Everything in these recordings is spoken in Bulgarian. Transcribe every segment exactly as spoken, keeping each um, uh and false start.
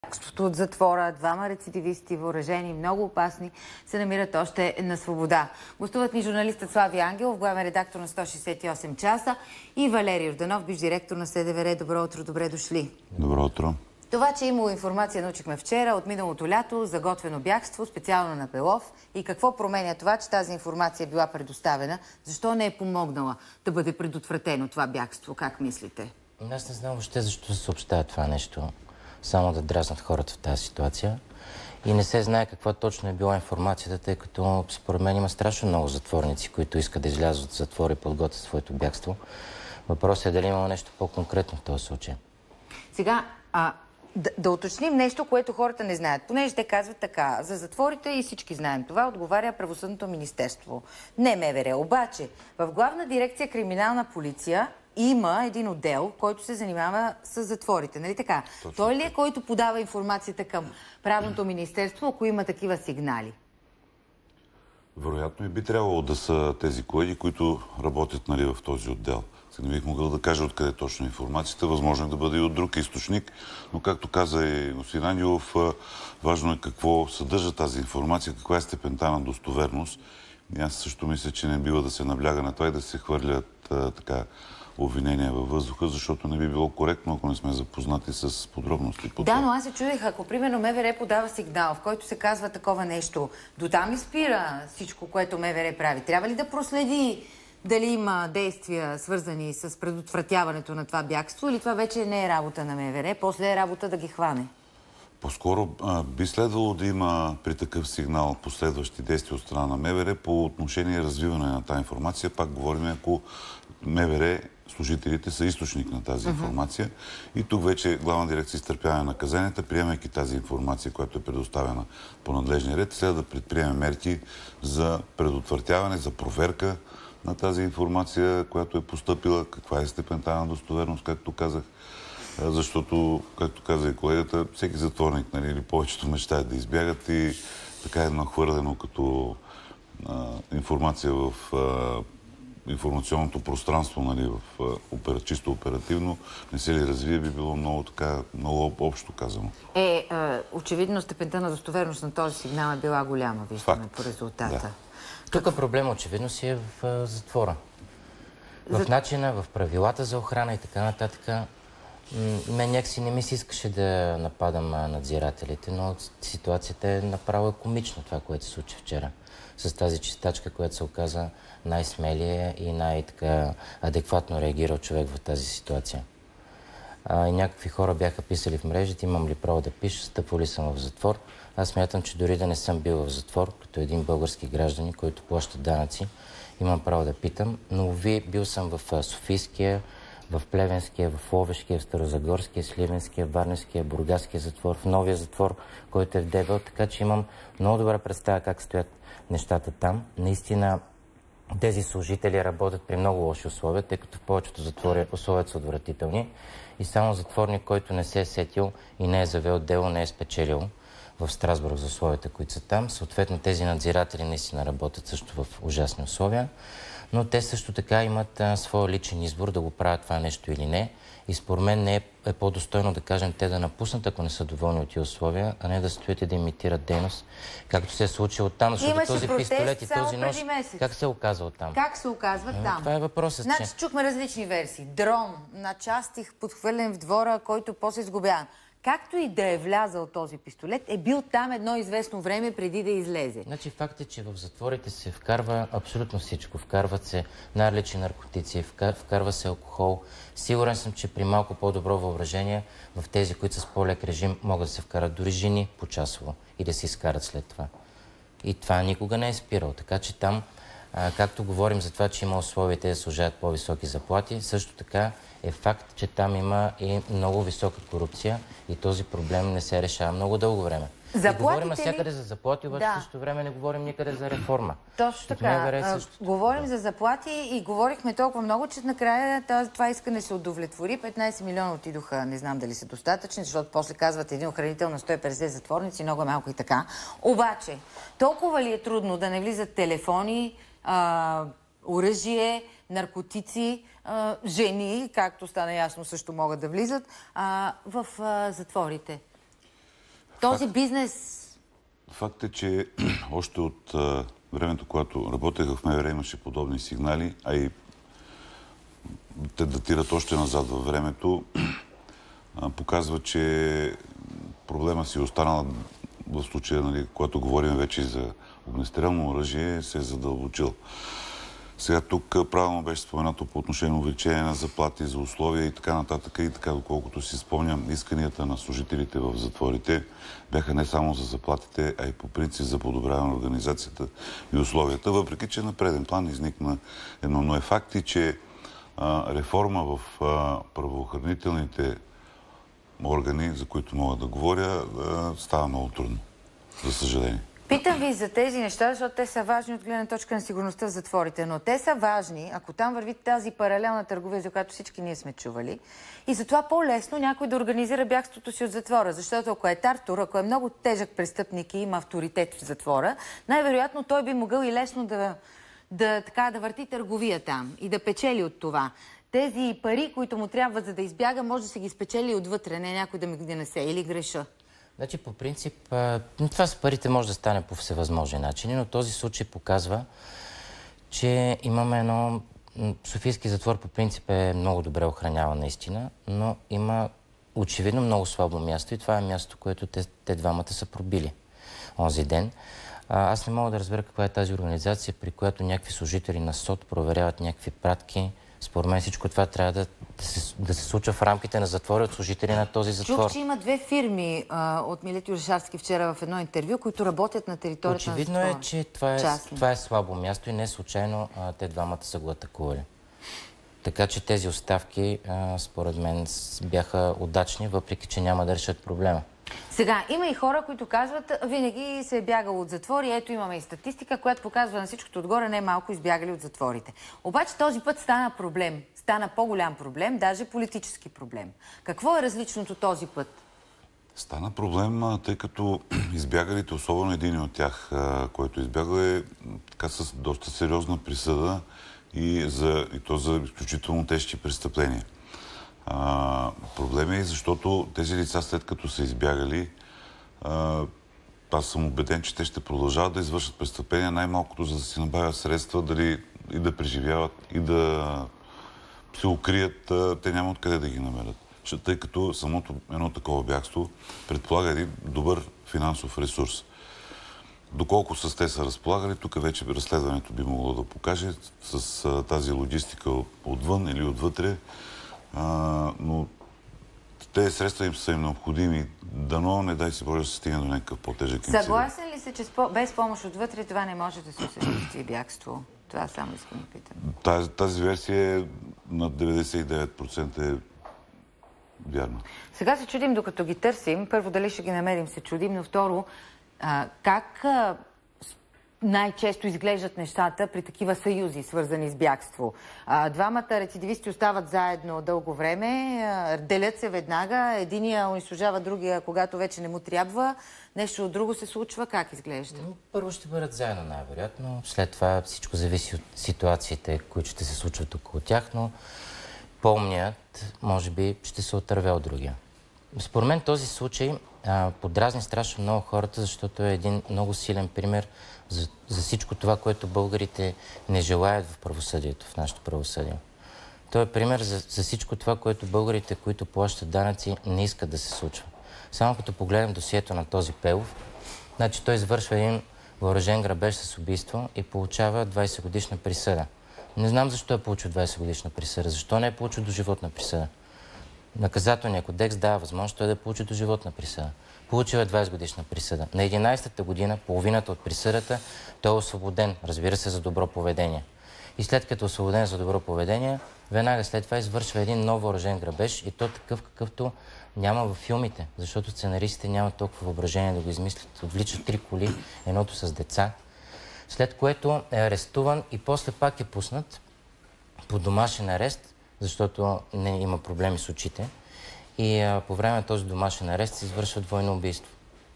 бягството от затвора, двама рецидивисти, въоръжени, много опасни, се намират още на свобода. Гостуват ни журналистът Слави Ангелов, главен редактор на сто шестдесет и осем часа, и Валери Йорданов, бивш директор на СДВР. Добро утро, добре дошли. Добро утро. Това, че имало информация, научихме вчера от миналото лято за готвено бягство, специално на Белов. И какво променя това, че тази информация е била предоставена? Защо не е помогнала да бъде предотвратено това бягство? Как мислите? Аз не знам въобще защо се съобщава това нещо. Само да дразнат хората в тази ситуация. И не се знае каква точно е била информацията, тъй като според мен има страшно много затворници, които искат да излязат от затвора и подготвят своето бягство. Въпросът е дали има нещо по-конкретно в този случай. Сега, а, да, да уточним нещо, което хората не знаят. Понеже те казват така, за затворите и всички знаем това, отговаря Правосъдното министерство. Не МВР. Обаче, в Главна дирекция Криминална полиция има един отдел, който се занимава с затворите. Нали така? Точно. Той ли е, който подава информацията към Правното министерство, ако има такива сигнали? Вероятно и би трябвало да са тези колеги, които работят, нали, в този отдел. Не бих могъл да кажа откъде точно информацията. Възможно е да бъде и от друг източник, но както каза и господин Ангелов, важно е какво съдържа тази информация, каква е степента на достоверност. И аз също мисля, че не бива да се набляга на това и да се хвърлят а, така обвинения във въздуха, защото не би било коректно, ако не сме запознати с подробности. По да, но аз се чудех, ако примерно МВР подава сигнал, в който се казва такова нещо, до там ли спира всичко, което МВР прави? Трябва ли да проследи дали има действия, свързани с предотвратяването на това бягство, или това вече не е работа на МВР, после е работа да ги хване? По-скоро би следвало да има при такъв сигнал последващи действия от страна на МВР по отношение развиване на тази информация. Пак говорим, ако МВР, служителите са източник на тази информация. Uh-huh. И тук вече Главна дирекция изтърпяване на наказанията, приемайки тази информация, която е предоставена по надлежния ред, следва да предприеме мерки за предотвратяване, за проверка на тази информация, която е постъпила, каква е степента на достоверност, както казах. Защото, както каза и колегата, всеки затворник, нали, или повечето мечтаят да избягат и така е нахвърлено като а, информация в а, информационното пространство, нали, в а, чисто оперативно, не се ли развие, би било много така, много общо казано. Е, а, очевидно степента на достоверност на този сигнал е била голяма, виждаме по резултата. Да. Тук проблема очевидно си е в а, затвора. В За... начина, в правилата за охрана и така нататък. Мен някакси не ми се искаше да нападам надзирателите, но ситуацията е направо комично, това, което се случи вчера. С тази чистачка, която се оказа най-смелия и най-така адекватно реагирал човек в тази ситуация. А, и някакви хора бяха писали в мрежите, имам ли право да пиша, стъпвал ли съм в затвор. Аз смятам, че дори да не съм бил в затвор, като един български гражданин, който плаща данъци, имам право да питам, но ви бил съм в Софийския, в Плевенския, в Ловешкия, в Старозагорския, Сливенския, Варненския, Бургаския затвор, в новия затвор, който е в Девел, така че имам много добра представа как стоят нещата там. Наистина тези служители работят при много лоши условия, тъй като в повечето затвори условията са отвратителни и само затворник, който не се е сетил и не е завел дело, не е спечелил в Страсбург за условията, които са там. Съответно тези надзиратели наистина работят също в ужасни условия. Но те също така имат а, своя личен избор да го правят това нещо или не. И според мен не е, е по-достойно да кажем те да напуснат, ако не са доволни от тези условия, а не да стоят и да имитират дейност, както се е случило там. Защото имаше този пистолет и този нож, как се оказва там? Как се оказва а, там? Това е въпросът. Значи че... чухме различни версии. Дрон на части подхвърлен в двора, който после изгубян. Както и да е влязал този пистолет, е бил там едно известно време преди да излезе. Значи факт е, че в затворите се вкарва абсолютно всичко. Вкарват се най-различни наркотици, вкарва се алкохол. Сигурен съм, че при малко по-добро въображение в тези, които са с по-лек режим, могат да се вкарат дори жени почасово и да се изкарат след това. И това никога не е спирал. Така че там, а, както говорим за това, че има условия те да служат по-високи заплати, също така е факт, че там има и много висока корупция и този проблем не се решава много дълго време. И говорим навсякъде ли... за заплати, обаче да. В същото време не говорим никъде за реформа. Точно така. Също... Говорим да. за заплати и говорихме толкова много, че накрая това искане се удовлетвори. петнайсет милиона отидоха, не знам дали са достатъчни, защото после казват един охранител на сто и петдесет затворници, много малко и така. Обаче, толкова ли е трудно да не влизат телефони, а, оръжие, наркотици, а, жени, както стана ясно, също могат да влизат а, в а, затворите? Този Факт, бизнес... Факт е, че още от а, времето, когато работех в МВР, имаше подобни сигнали, а и те датират още назад във времето, а, показва, че проблема си останал в случая, нали, когато говорим вече за огнестрелно оръжие, се е задълбочил. Сега тук правилно беше споменато по отношение на увеличение на заплати, за условия и така нататък. И така, доколкото си спомням, исканията на служителите в затворите бяха не само за заплатите, а и по принцип за подобряване на организацията и условията, въпреки че на преден план изникна едно. Но е факт и, че а, реформа в а, правоохранителните органи, за които мога да говоря, а, става много трудно, за съжаление. Питам ви за тези неща, защото те са важни от гледна точка на сигурността в затворите, но те са важни, ако там върви тази паралелна търговия, за която всички ние сме чували, и затова по-лесно някой да организира бягството си от затвора, защото ако е тартур, ако е много тежък престъпник и има авторитет в затвора, най-вероятно той би могъл и лесно да, да, така, да върти търговия там и да печели от това. Тези пари, които му трябва за да избяга, може да се ги спечели отвътре, не някой да ми ги несе или греша. Значи, по принцип, това с парите може да стане по всевъзможни начини, но този случай показва, че имаме едно... Софийски затвор по принцип е много добре охраняван наистина, но има очевидно много слабо място и това е място, което те, те двамата са пробили онзи ден. А, аз не мога да разбера каква е тази организация, при която някакви служители на СОД проверяват някакви пратки. Според мен всичко това трябва да, да, се, да се случва в рамките на затвора от служители на този затвор. Чух, че има две фирми а, от Милет Орешарски вчера в едно интервю, които работят на територията Очевидно на затвора. Очевидно е, че това е, това е слабо място и не случайно а, те двамата са го атакували. Така че тези оставки, а, според мен, бяха удачни, въпреки че няма да решат проблема. Сега, има и хора, които казват, винаги се е бягало от затвори. Ето имаме и статистика, която показва на всичкото отгоре не малко избягали от затворите. Обаче този път стана проблем. Стана по-голям проблем, даже политически проблем. Какво е различното този път? Стана проблем, тъй като избягалите, особено един от тях, който избягал, е така с доста сериозна присъда и, за, и то за изключително тежки престъпления. А, проблем е, защото тези лица, след като са избягали, а, аз съм убеден, че те ще продължават да извършат престъпления, най-малкото за да си набавят средства, дали и да преживяват, и да се укрият, а, те няма откъде да ги намерят. Тъй като самото едно такова бягство предполага един добър финансов ресурс. Доколко с те са разполагали, тук вече разследването би могло да покаже с а, тази логистика отвън или отвътре. А, но тези средства им са им необходими. Дано, не дай си Боже, да се стигне до някакъв по-тежък инцидент. Съгласен ли се, че без помощ отвътре това не може да се осъществи бягство? Това само искам да питам. Тази, тази версия е на деветдесет и девет процента е вярна. Сега се чудим, докато ги търсим. Първо, дали ще ги намерим, се чудим, но второ, а, как а, най-често изглеждат нещата при такива съюзи, свързани с бягство. А, двамата рецидивисти остават заедно дълго време, а, делят се веднага, единия унищожава другия, когато вече не му трябва. Нещо от друго се случва. Как изглежда? Първо ще бъдат заедно, най-вероятно. След това всичко зависи от ситуациите, които ще се случват около тях, но помнят, може би, ще се отърве от другия. Според мен този случай а, подразни страшно много хората, защото е един много силен пример за, за всичко това, което българите не желаят в правосъдието, в нашето правосъдие. Той е пример за, за всичко това, което българите, които плащат данъци, не искат да се случва. Само като погледнем досието на този Пелов, значи той извършва един въоръжен грабеж с убийство и получава двайсет годишна присъда. Не знам защо е получил двайсет годишна присъда. Защо не е получил доживотна присъда? Наказателният кодекс дава възможност той да получи доживотна присъда. Получил е двайсет годишна присъда. На единайсетата година, половината от присъдата, той е освободен, разбира се, за добро поведение. И след като е освободен за добро поведение, веднага след това извършва един нов въоръжен грабеж и то такъв, какъвто няма във филмите, защото сценаристите нямат толкова въображение да го измислят. Отвличат три коли, едното с деца, след което е арестуван и после пак е пуснат по домашен арест, защото не има проблеми с очите. И а, по време на този домашен арест се извършва двойно убийство.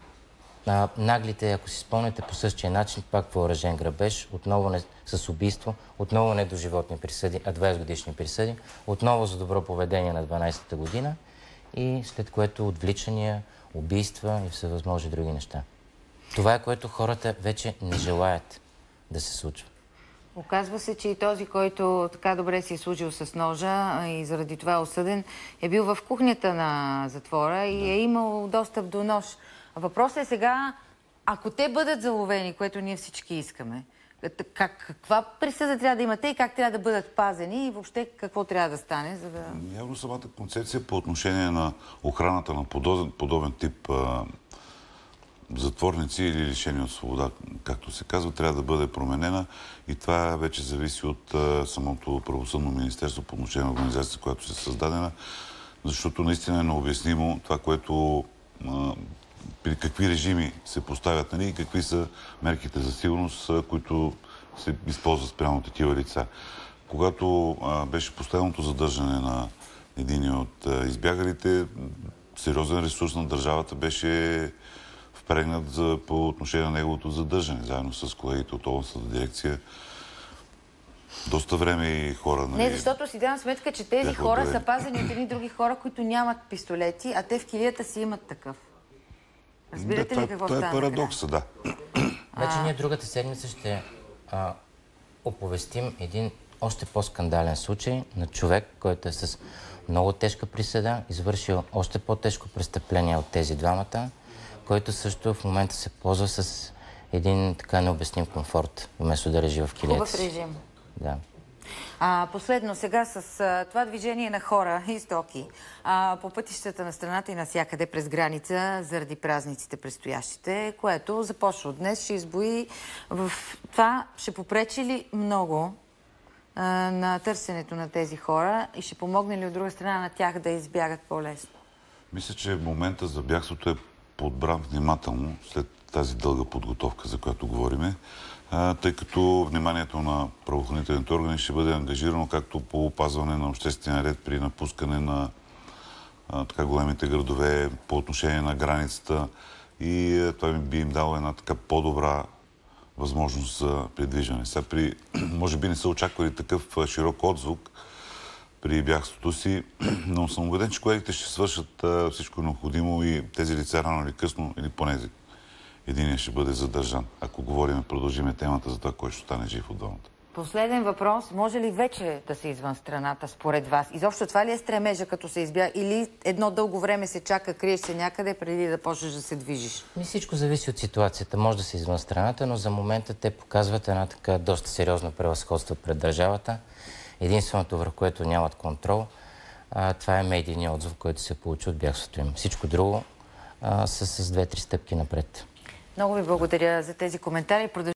А, наглите, ако си спомняте, по същия начин, пак въоръжен грабеж, отново не, с убийство, отново не до животни присъди, а двайсет годишни присъди, отново за добро поведение на дванайсетата година и след което отвличания, убийства и всевъзможни други неща. Това е, което хората вече не желаят да се случва. Оказва се, че и този, който така добре си е служил с ножа и заради това е осъден, е бил в кухнята на затвора и да. е имал достъп до нож. Въпросът е сега, ако те бъдат заловени, което ние всички искаме, как, каква присъда трябва да имате и как трябва да бъдат пазени и въобще какво трябва да стане, за да... Явно самата концепция по отношение на охраната на подобен, подобен тип а, затворници или лишени от свобода, както се казва, трябва да бъде променена и това вече зависи от а, самото правосъдно министерство по отношение на организацията, която се е създадена, защото наистина е необяснимо това, което а, при какви режими се поставят, нали, и какви са мерките за сигурност, които се използват спрямо такива лица. Когато а, беше последното задържане на един от а, избягалите, сериозен ресурс на държавата беше впрегнат за, по отношение на неговото задържане, заедно с колегите от областната дирекция. Доста време и хора... Нали, не, защото си давам сметка, че тези хора са пазени от едни други хора, които нямат пистолети, а те в килията си имат такъв. Разбирате да, ли какво това стана? Това е парадокса, да. Значи ние другата седмица ще а, оповестим един още по-скандален случай на човек, който е с много тежка присъда, извършил още по-тежко престъпление от тези двамата, който също в момента се ползва с един така необясним комфорт, вместо да режи в килията. Хубав режим. Да. А, последно, сега с а, това движение на хора и стоки а, по пътищата на страната и навсякъде през граница, заради празниците предстоящите, което започва от днес, ще избои в това, ще попречи ли много а, на търсенето на тези хора и ще помогне ли от друга страна на тях да избягат по-лесно? Мисля, че момента за бягството е подбран внимателно след тази дълга подготовка, за която говориме, тъй като вниманието на правоохранителните органи ще бъде ангажирано както по опазване на обществения ред при напускане на а, така големите градове, по отношение на границата и а, това би им дало една така по-добра възможност за придвижване. Сега при, може би не са очаквали такъв широк отзвук при бягството си, но съм убеден, че колегите ще свършат а, всичко необходимо и тези лица рано или късно, или поне единия ще бъде задържан, ако говорим, продължиме темата за това, кой ще стане жив от двамата. Последен въпрос. Може ли вече да се извън страната, според вас? Изобщо това ли е стремежа, като се избяга? Или едно дълго време се чака, криеш се някъде, преди да почнеш да се движиш? Ми всичко зависи от ситуацията. Може да се извън страната, но за момента те показват една така доста сериозно превъзходство пред държавата. Единственото, върху което нямат контрол, а, това е медийният отзвук, който се получи от бягството им. Всичко друго а, са с две-три стъпки напред. Много ви благодаря за тези коментари.